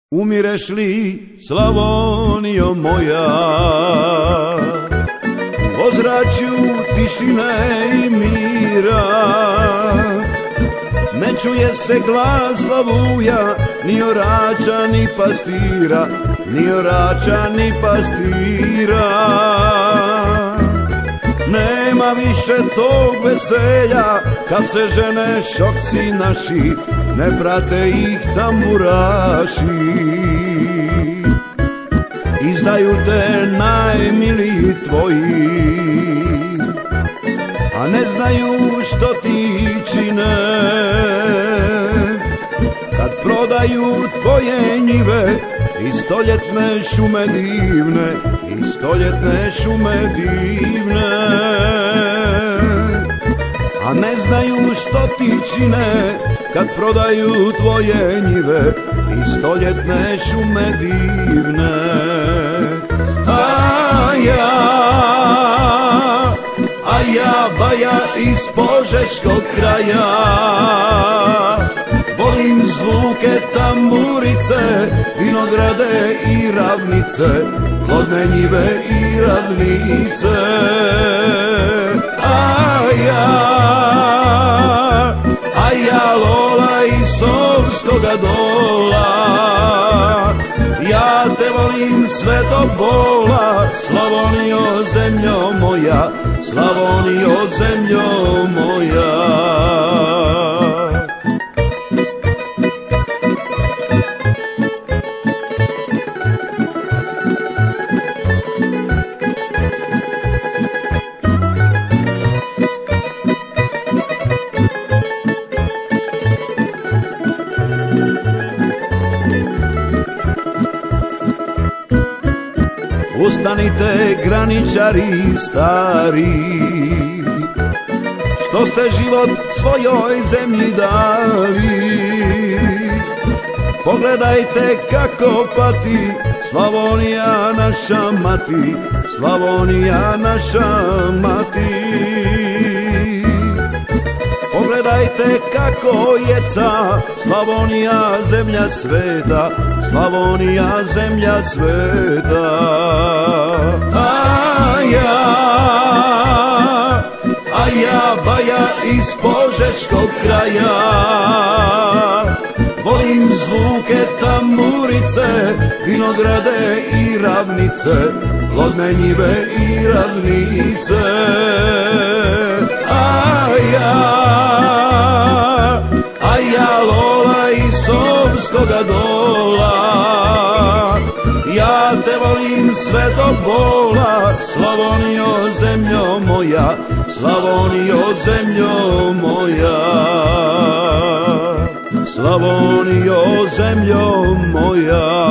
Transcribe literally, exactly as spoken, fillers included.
Umireš li, Slavonijo moja, u ozračju tišine i mira? Ne čuje se glas lavuja, ni orača ni pastira, ni orača ni pastira. Nema više tog veselja, kad se žene šokci naši, ne prate ih tamburaši. Izdaju te najmiliji tvoji, a ne znaju što ti čine. Kad prodaju tvoje njive i stoljetne šume divne, i stoljetne šume divne, a ne znaju što ti čine. Kad prodaju tvoje njive i stoljetne šume divne. A ja, a ja baja iz Požeškog kraja, volim zvuke tamburice, vinograde i ravnice, plodne njive i ravnice. A ja, a ja Lola iz Sovskoga dola, ja te volim sve do bola, Slavonijo zemljo moja, Slavonijo zemljo moja. Ustanite graničari stari, što ste život svojoj zemlji dali. Pogledajte kako pati Slavonija naša mati, Slavonija naša mati. Pogledajte kako jeca Slavonija zemlja sveta, Slavonija zemlja sveta. A ja, a ja baja iz Požeškog kraja, volim zvuke tamburice, vinograde i ravnice, plodne njive i ravnice. A ja, a ja Lola iz Sovskoga dola, ja te volim sve do bola, Slavonijo zemljo moja, Slavonijo zemljo moja, Slavonijo zemljo moja.